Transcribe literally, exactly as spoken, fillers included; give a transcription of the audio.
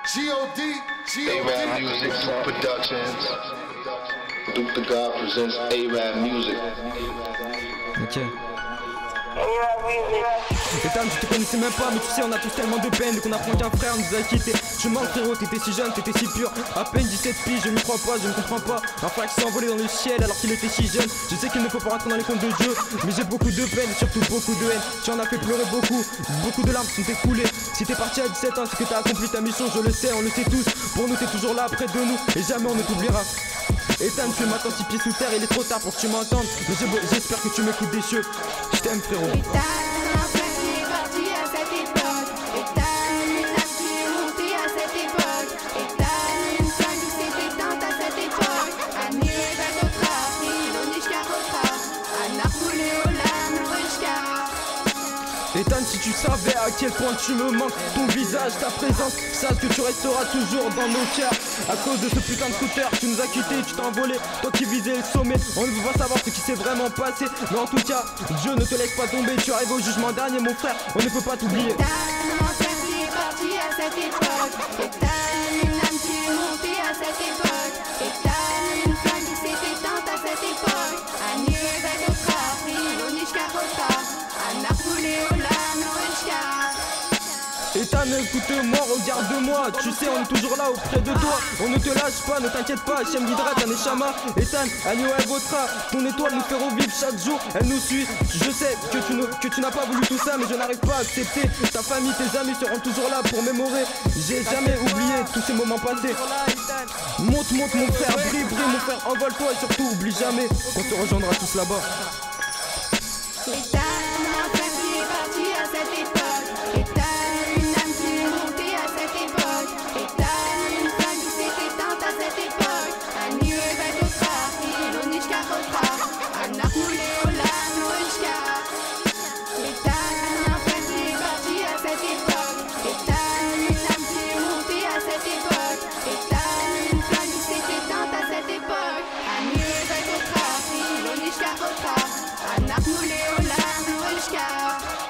G O D, G O D. A-Rap Music Productions. Duke the God presents A-Rap Music. Ok. Ethan, je te connaissais même pas, mais tu sais, on a tous tellement de peine qu'on apprend qu'un frère nous a quittés. Je mens, frérot, t'étais si jeune, t'étais si pur. À peine dix-sept piges, je ne crois pas, je ne comprends pas. Un frère qui s'est envolé dans le ciel alors qu'il était si jeune. Je sais qu'il ne faut pas rentrer dans les comptes de Dieu, mais j'ai beaucoup de peine et surtout beaucoup de haine. Tu en as fait pleurer beaucoup, beaucoup de larmes sont écoulées. Si t'es parti à dix-sept ans, c'est que t'as accompli ta mission, je le sais, on le sait tous. Pour nous, t'es toujours là près de nous et jamais on ne t'oubliera. Ethan, tu es maintenant six pieds sous terre, il est trop tard pour que tu m'entendes. Mais j'espère que tu m'écoutes des cieux. Je t'aime, frérot. Ethan, si tu savais à quel point tu me manques, ton visage, ta présence, sache que tu resteras toujours dans nos cœurs. À cause de ce putain de scooter, tu nous as quittés, tu t'es envolé, toi qui visais le sommet. On ne veut pas savoir ce qui s'est vraiment passé, mais en tout cas, Dieu ne te laisse pas tomber, tu arrives au jugement dernier mon frère, on ne peut pas t'oublier. Ethan, mon frère qui est parti à cette époque. Ethan, une âme qui est montée à cette époque. Ethan, une flamme qui s'est éteinte à cette époque. Ani Vedotra, Ilonishka Rotra, Anarpoulé Ethan, écoute-moi, regarde-moi. Tu sais, on est toujours là auprès de toi. On ne te lâche pas, ne t'inquiète pas. Hachem guidera, t'as Neshama. Ethan, Agneau Votra. Ton étoile nous fait revivre chaque jour. Elle nous suit. Je sais que tu, ne, que tu n'as pas voulu tout ça, mais je n'arrive pas à accepter. Ta famille, tes amis seront toujours là pour mémorer. J'ai jamais oublié tous ces moments passés. Monte, monte, mon frère, brille, brille, mon frère. Envole-toi et surtout, oublie jamais qu'on se rejoindra tous là-bas. Ethan, mon frère qui est parti à cette époque. Ethan, une âme qui est montée à cette époque. Ethan, une flamme qui s'est éteinte à cette époque. Ani Vedotra, Ilonishka Rotra, Anarpoulé Olam Noishka. Ethan, mon frère qui est parti à cette époque. Ethan, une âme qui est montée à cette époque. Ethan, une flamme qui s'est éteinte à cette époque. Ani Vedotra, Ilonishka Rotra, Anarpoulé Olam Noishka.